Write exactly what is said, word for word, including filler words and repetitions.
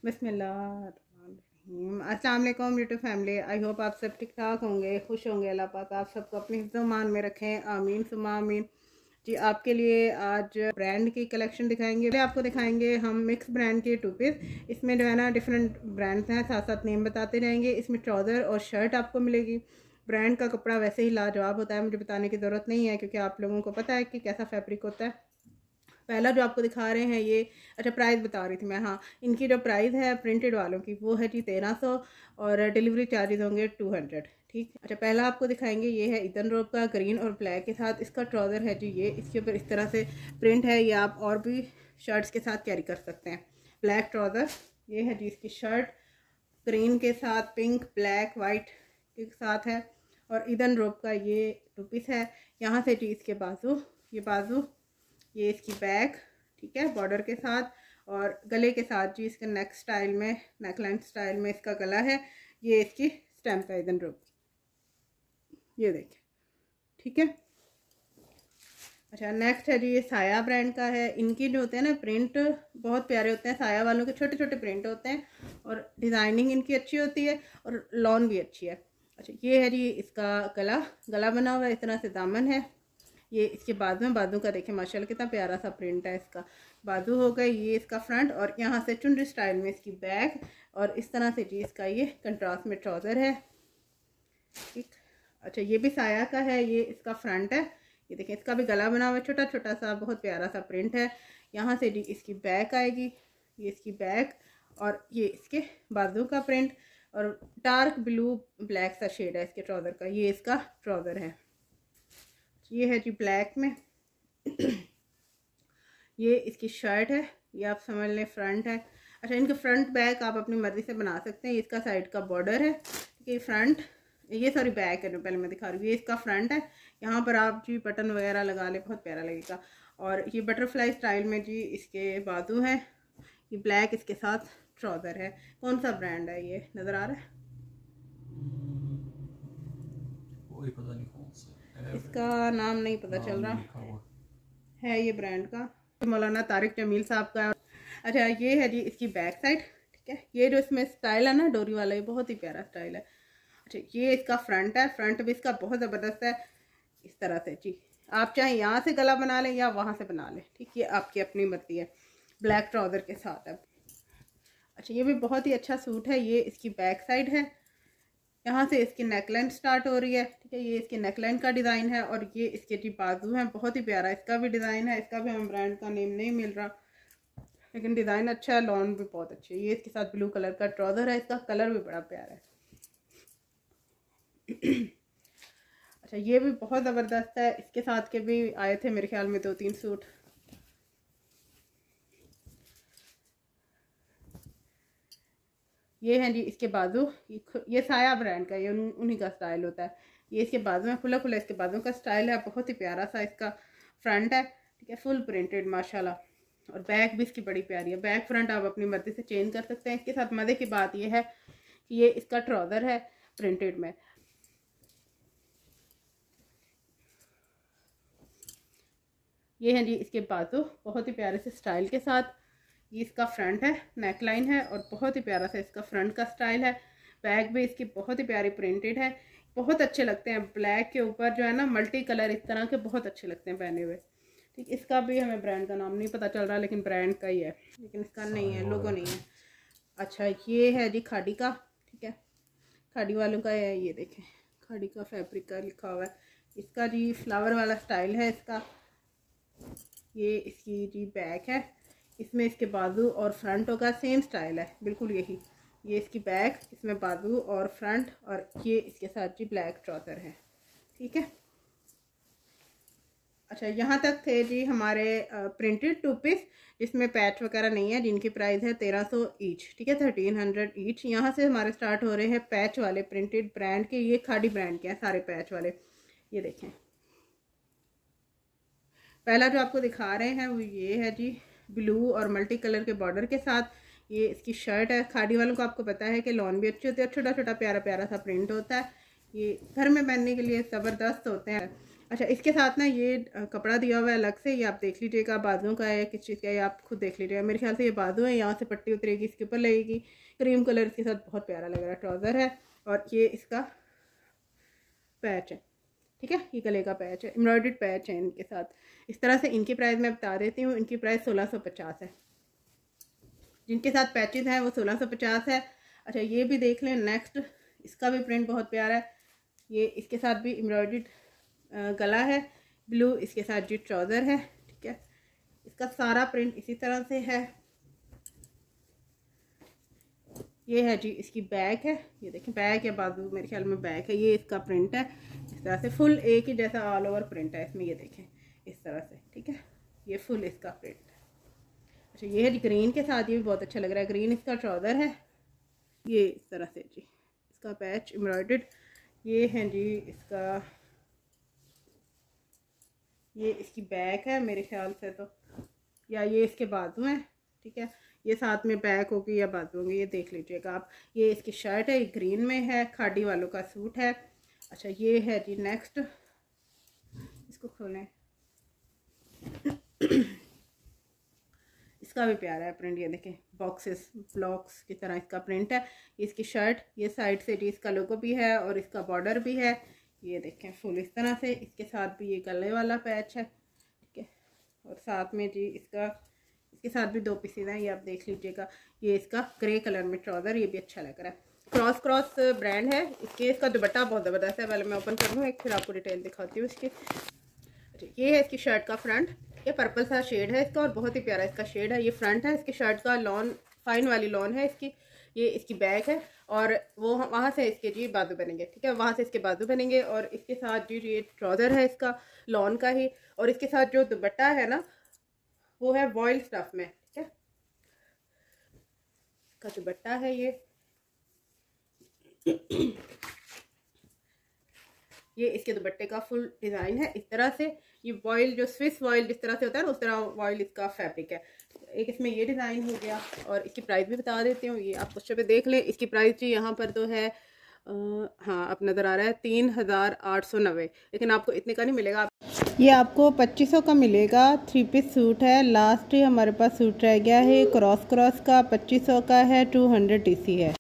बिस्मिल्लाहिर्रहमानिर्रहीम। अस्सलाम वालेकुम यूट्यूब फैमिली। आई होप आप सब ठीक ठाक होंगे, खुश होंगे। अल्लाह पाक आप सबको अपनी हिफ्ज़-ओ-मान में रखें, आमीन सुम्मा आमीन। जी आपके लिए आज ब्रांड की कलेक्शन दिखाएंगे। पहले आपको दिखाएंगे हम मिक्स ब्रांड के टू पीस। इसमें जो है ना डिफरेंट ब्रांड्स हैं, साथ साथ नेम बताते रहेंगे। इसमें ट्राउज़र और शर्ट आपको मिलेगी। ब्रांड का कपड़ा वैसे ही लाजवाब होता है, मुझे बताने की ज़रूरत नहीं है क्योंकि आप लोगों को पता है कि कैसा फैब्रिक होता है। पहला जो आपको दिखा रहे हैं ये, अच्छा प्राइस बता रही थी मैं, हाँ इनकी जो प्राइस है प्रिंटेड वालों की वो है जी तेरह सौ और डिलीवरी चार्जेस होंगे टू हंड्रेड। ठीक, अच्छा पहला आपको दिखाएंगे ये है इतन रोप का ग्रीन और ब्लैक के साथ। इसका ट्राउज़र है जी ये, इसके ऊपर इस तरह से प्रिंट है। ये आप और भी शर्ट्स के साथ कैरी कर सकते हैं। ब्लैक ट्राउज़र, ये है जी इसकी शर्ट ग्रीन के साथ, पिंक ब्लैक वाइट के साथ है। और इतन रोप का ये टू पीस है। यहाँ से जी इसके बाजू, ये बाजू, ये इसकी बैक, ठीक है, बॉर्डर के साथ और गले के साथ जी इसके नेक स्टाइल में, नेक लाइन स्टाइल में इसका गला है। ये इसकी स्टैम्प है इधन रोप, ये देखिए, ठीक है। अच्छा नेक्स्ट है जी ये साया ब्रांड का है। इनकी जो होते हैं ना प्रिंट बहुत प्यारे होते हैं। साया वालों के छोटे छोटे प्रिंट होते हैं और डिज़ाइनिंग इनकी अच्छी होती है और लॉन भी अच्छी है। अच्छा ये है जी इसका गला, गला बना हुआ है, इस तरह से दामन है। ये इसके बाजू में, बाजू का देखिए माशाल्लाह कितना प्यारा सा प्रिंट है इसका। बाजू हो गई, ये इसका फ्रंट और यहाँ से चुनरी स्टाइल में इसकी बैक और इस तरह से जी इसका ये कंट्रास्ट में ट्राउज़र है। ठीक, अच्छा ये भी साया का है, ये इसका फ्रंट है। ये देखिए इसका भी गला बना हुआ है, छोटा छोटा सा बहुत प्यारा सा प्रिंट है। यहाँ से जी इसकी बैक आएगी, ये इसकी बैक और ये इसके बाजू का प्रिंट और डार्क ब्लू ब्लैक सा शेड है इसके ट्राउज़र का। ये इसका ट्राउज़र है, ये है जी ब्लैक में। ये इसकी शर्ट है, ये आप समझ लें फ्रंट है। अच्छा इनके फ्रंट बैक आप अपनी मर्ज़ी से बना सकते हैं। इसका साइड का बॉर्डर है, ये फ्रंट, ये सॉरी बैक है जो पहले मैं दिखा रही हूँ। ये इसका फ्रंट है, यहाँ पर आप जी बटन वगैरह लगा ले, बहुत प्यारा लगेगा। और ये बटरफ्लाई स्टाइल में जी इसके बाजू हैं। ये ब्लैक इसके साथ ट्राउज़र है। कौन सा ब्रांड है ये, नज़र आ रहा है? कोई पता नहीं कौन सा, इसका नाम नहीं पता चल रहा है। ये ब्रांड का मौलाना तारिक जमील साहब का। अच्छा ये है जी इसकी बैक साइड, ठीक है। ये जो इसमें स्टाइल है ना डोरी वाला, ये बहुत ही प्यारा स्टाइल है। अच्छा ये इसका फ्रंट है, फ्रंट भी इसका बहुत ज़बरदस्त है। इस तरह से जी आप चाहे यहाँ से गला बना लें या वहाँ से बना लें, ठीक, ये आपकी अपनी मर्जी है। ब्लैक ट्राउज़र के साथ है। अच्छा ये भी बहुत ही अच्छा सूट है। ये इसकी बैक साइड है, यहाँ से इसकी नेकलाइन स्टार्ट हो रही है, ठीक है। ये इसकी नेकलाइन का डिज़ाइन है और ये इसके जी बाजू हैं, बहुत ही प्यारा इसका भी डिज़ाइन है। इसका भी हमें ब्रांड का नेम नहीं मिल रहा, लेकिन डिज़ाइन अच्छा है, लॉन भी बहुत अच्छी है। ये इसके साथ ब्लू कलर का ट्राउज़र है, इसका कलर भी बड़ा प्यारा है। अच्छा ये भी बहुत ज़बरदस्त है। इसके साथ के भी आए थे मेरे ख्याल में दो तीन सूट। ये हैं जी इसके बाजू, ये साया ब्रांड का, ये उन्हीं का स्टाइल होता है। ये इसके बाजू में खुला खुला इसके बाजू का स्टाइल है, बहुत ही प्यारा सा इसका फ्रंट है, ठीक है, फुल प्रिंटेड माशाल्लाह। और बैक भी इसकी बड़ी प्यारी है। बैक फ्रंट आप अपनी मर्जी से चेंज कर सकते हैं। इसके साथ मज़े की बात यह है कि ये इसका ट्राउज़र है प्रिंटेड में। ये हैं जी इसके बाजू, बहुत ही प्यारे से स्टाइल के साथ। ये इसका फ्रंट है, नेक लाइन है और बहुत ही प्यारा सा इसका फ्रंट का स्टाइल है। बैक भी इसकी बहुत ही प्यारी प्रिंटेड है, बहुत अच्छे लगते हैं। ब्लैक के ऊपर जो है ना मल्टी कलर इस तरह के बहुत अच्छे लगते हैं पहने हुए। ठीक, इसका भी हमें ब्रांड का नाम नहीं पता चल रहा, लेकिन ब्रांड का ही है, लेकिन इसका नहीं है, लोगो नहीं है। अच्छा ये है जी खाड़ी का, ठीक है, खाड़ी वालों का है। ये देखें खाड़ी का फैब्रिक का लिखा हुआ है। इसका जी फ्लावर वाला स्टाइल है इसका। ये इसकी जी बैक है, इसमें इसके बाजू और फ्रंट होगा, सेम स्टाइल है बिल्कुल यही। ये इसकी बैक, इसमें बाजू और फ्रंट और ये इसके साथ जी ब्लैक ट्राउज़र है, ठीक है। अच्छा यहाँ तक थे जी हमारे प्रिंटेड टू पीस जिसमें पैच वगैरह नहीं है, जिनकी प्राइस है तेरह सौ ईच, ठीक है, थर्टीन हंड्रेड ईच। यहाँ से हमारे स्टार्ट हो रहे हैं पैच वाले प्रिंटेड ब्रांड के। ये खाड़ी ब्रांड के हैं सारे पैच वाले। ये देखें पहला जो आपको दिखा रहे हैं वो ये है जी ब्लू और मल्टी कलर के बॉर्डर के साथ। ये इसकी शर्ट है। खाड़ी वालों को आपको पता है कि लॉन भी अच्छी होती है, छोटा छोटा प्यारा प्यारा सा प्रिंट होता है। ये घर में पहनने के लिए ज़बरदस्त होते हैं। अच्छा, इसके साथ ना ये कपड़ा दिया हुआ है अलग से, ये आप देख लीजिएगा बाजुओं का है किस चीज़ का है, आप खुद देख लीजिएगा। मेरे ख्याल से ये बाजू है, यहाँ से पट्टी उतरेगी, इसके ऊपर लगेगी। क्रीम कलर इसके साथ बहुत प्यारा लग रहा है। ट्राउज़र है और ये इसका पैच है, ठीक है, ये गले का पैच है, एम्ब्रॉयडर्ड पैच है इनके साथ। इस तरह से इनकी प्राइस मैं बता देती हूँ। इनकी प्राइस सोलह सौ पचास है। जिनके साथ पैचेस हैं वो सोलह सौ पचास है। अच्छा, ये भी देख लें। नेक्स्ट, इसका भी प्रिंट बहुत प्यारा है। ये इसके साथ भी एम्ब्रॉयडर्ड गला है, ब्लू इसके साथ जी ट्राउज़र है, ठीक है। इसका सारा प्रिंट इसी तरह से है। ये है जी इसकी बैक है, ये देखें बैक या बाजू, मेरे ख्याल में बैक है। ये इसका प्रिंट है इस तरह से, फुल एक ही जैसा ऑल ओवर प्रिंट है इसमें, ये देखें इस तरह से, ठीक है। ये फुल इसका प्रिंट है। अच्छा, ये है जी ग्रीन के साथ, ये भी बहुत अच्छा लग रहा है। ग्रीन इसका ट्राउज़र है, ये इस तरह से जी इसका पैच एम्ब्रॉयडर्ड। ये है जी इसका, ये इसकी बैक है मेरे ख्याल से तो, या ये इसके बाजू हैं, ठीक है। ये साथ में बैक होगी या बाजू होंगी, ये देख लीजिएगा आप। ये इसकी शर्ट है, ये ग्रीन में है, खाड़ी वालों का सूट है। अच्छा, ये है जी नेक्स्ट, इसको खोलें। इसका भी प्यारा है प्रिंट, ये देखें बॉक्सेस ब्लॉक्स की तरह इसका प्रिंट है। इसकी शर्ट, ये साइड से जी इसका लोगो भी है और इसका बॉर्डर भी है, ये देखें फुल इस तरह से। इसके साथ भी ये गले वाला पैच है, ठीक है। और साथ में जी इसका, इसके साथ भी दो पीसेज हैं, ये आप देख लीजिएगा। ये इसका ग्रे कलर में ट्राउज़र, ये भी अच्छा लग रहा है। क्रॉस क्रॉस ब्रांड है इसके। इसका दुपट्टा बहुत ज़बरदस्त है, पहले मैं ओपन कर लूँ एक, फिर आपको डिटेल दिखाती हूँ इसकी। अच्छा, ये है इसकी शर्ट का फ्रंट, ये पर्पल सा शेड है इसका और बहुत ही प्यारा इसका शेड है। ये फ्रंट है इसकी शर्ट का, लॉन फाइन वाली लॉन है इसकी। ये इसकी बैक है और वो वहाँ से इसके जी बाजू बनेंगे, ठीक है, वहाँ से इसके बाजू बनेंगे। और इसके साथ जी ये ट्राउज़र है इसका लॉन का ही, और इसके साथ जो दुपट्टा है ना वो है वॉयल स्टफ में, ठीक है। इसका दुपट्टा है ये ये इसके दुपट्टे का फुल डिज़ाइन है इस तरह से। ये वॉयल जो स्विस वॉयल जिस तरह से होता है ना, उस तरह वॉयल इसका फैब्रिक है। एक इसमें ये डिज़ाइन हो गया। और इसकी प्राइस भी बता देती हूँ, ये आप उस पे देख लें। इसकी प्राइस जी यहाँ पर तो है आ, हाँ अब नज़र आ रहा है तीन हज़ार आठ सौ नब्बे, लेकिन आपको इतने का नहीं मिलेगा। ये आपको पच्चीस सौ का मिलेगा। थ्री पीस सूट है। लास्ट हमारे पास सूट रह गया है क्रॉस क्रॉस का, पच्चीस सौ का है, टू हंड्रेड टी सी है।